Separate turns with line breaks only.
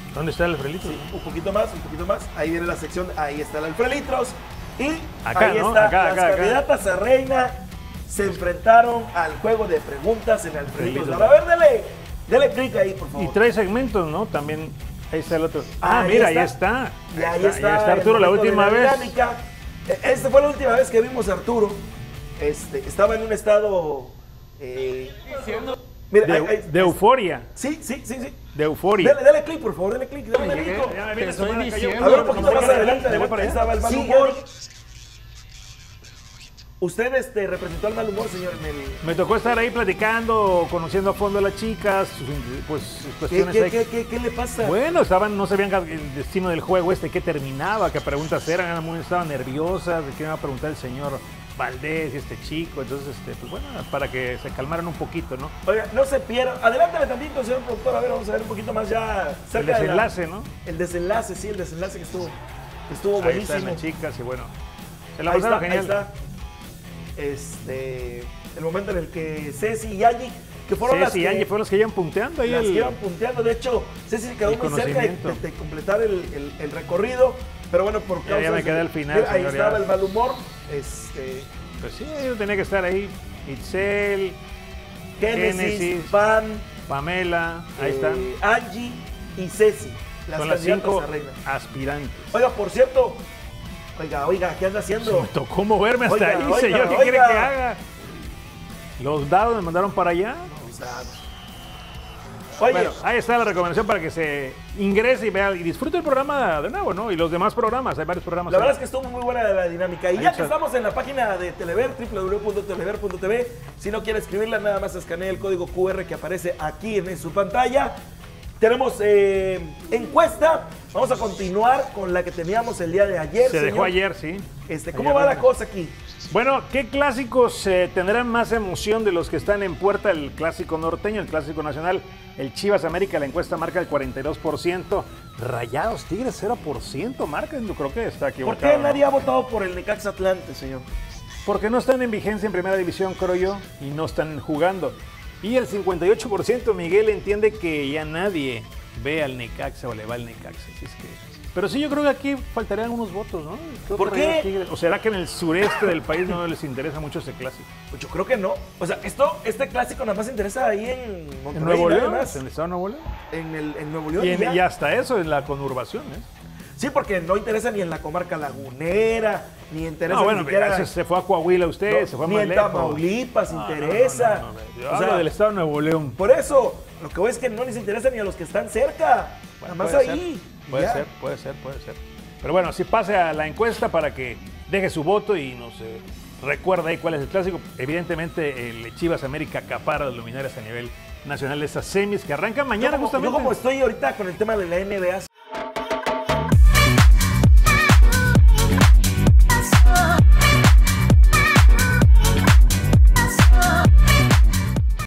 ¿Dónde está el Alfreditros?
Sí, un poquito más. Ahí viene la sección, ahí está el Alfreditros. Y
Acá,
ahí
¿no?
está,
Acá,
las candidatas a reina se enfrentaron al juego de preguntas en Alfreditros. A ver, dele clic ahí, por favor.
Y trae segmentos, ¿no? También, ahí está el otro.
Ahí
Mira,
está.
ahí está.
Y ahí está
Arturo,
el
la
momento de
última vez.
dinámica. Esta fue la última vez que vimos a Arturo. Estaba en un estado... mira,
De euforia.
Sí.
De euforia.
Dale clic, por favor, dale clic.
Ya me viene
estoy
tomando
diciendo.
A ver, un poquito más adelante.
para
Ahí
allá.
estaba el mal humor. Usted representó al mal humor, señor, en el...
Me tocó estar ahí platicando, conociendo a fondo a las chicas, pues sus cuestiones ahí.
¿Qué le pasa?
Bueno, no sabían el destino del juego qué terminaba, qué preguntas eran, estaban nerviosas, de qué iba a preguntar el señor Valdés y este chico, entonces, pues bueno, para que se calmaran un poquito, ¿no?
Oiga, no se pierdan. Adelántale tantito, señor productor, a ver, vamos a ver un poquito más ya cerca
El desenlace, ¿no?
El desenlace, sí, el desenlace que estuvo
Ahí
buenísimo.
están las chicas y bueno, se la
Ahí
pasaron
está,
genial.
ahí está. El momento en el que Ceci y Angie, que fueron las
Ceci y Angie fueron las que iban punteando ahí.
las que iban punteando. De hecho, Ceci quedó
el
muy cerca
conocimiento.
de completar el recorrido, pero bueno, por
Ya
causa
me quedé al final,
ahí
señor,
estaba
ya.
el mal humor.
Pues sí, yo tenía que estar ahí. Itzel,
Génesis, Pan,
Pamela, ahí están.
Angie y Ceci, las
Son las
candidatas
5
a reina.
aspirantes.
Oiga, por cierto, oiga, ¿qué anda haciendo?
Me tocó moverme hasta
Oiga,
ahí,
oiga,
señor. ¿Qué
oiga.
quiere que haga? Los dados me mandaron para allá.
Oye,
Bueno, ahí está la recomendación para que se ingrese y vea y disfrute el programa de nuevo, ¿no? Y los demás programas, hay varios programas.
la
ahí.
verdad es que estuvo muy buena la dinámica. Y
Ahí
ya
está.
que estamos en la página de Telever, www.telever.tv, si no quiere escribirla, nada más escanea el código QR que aparece aquí en su pantalla. Tenemos encuesta. Vamos a continuar con la que teníamos el día de ayer.
Se dejó
señor.
ayer, sí.
¿Cómo
Ayer
va la
arranca.
cosa aquí?
Bueno, ¿qué clásicos tendrán más emoción de los que están en puerta? El clásico norteño, el clásico nacional, el Chivas América, la encuesta marca el 42%. Rayados Tigres 0% marca, yo creo que está
¿Por
equivocado.
qué
¿no?
nadie ha votado por el Necaxa Atlante, señor?
Porque no están en vigencia en primera división, creo yo, y no están jugando. Y el 58%, Miguel, entiende que ya nadie ve al Necaxa o le va al Necaxa. Así es que... Pero sí, yo creo que aquí faltarían algunos votos, ¿no? Creo
¿Por
que
qué?
Rayados Tigres- ¿O será que en el sureste del país no les interesa mucho ese clásico?
Pues yo creo que no. O sea, este clásico nada más interesa ahí en Monterrey.
En Nuevo
nada
León,
más.
en el estado de Nuevo León.
En Nuevo León. ya.
Y hasta eso, en la conurbación, ¿eh?
Sí, porque no interesa ni en la comarca lagunera, ni interesa
No, bueno,
ni siquiera...
se fue a Coahuila usted,
no,
se fue
ni
más
en
lejos.
Tamaulipas
No,
interesa.
no. Yo
O
hablo
sea,
del estado de Nuevo León.
por eso, lo que voy es que no les interesa ni a los que están cerca.
Bueno,
nada más
puede
ahí.
ser, puede
ya.
ser, puede ser. Pero bueno, sí pase a la encuesta para que deje su voto y nos recuerda ahí cuál es el clásico. Evidentemente, el Chivas América acapara las luminarias a nivel nacional de estas semis que arrancan mañana
Yo
justamente.
como estoy ahorita con el tema de la NBA,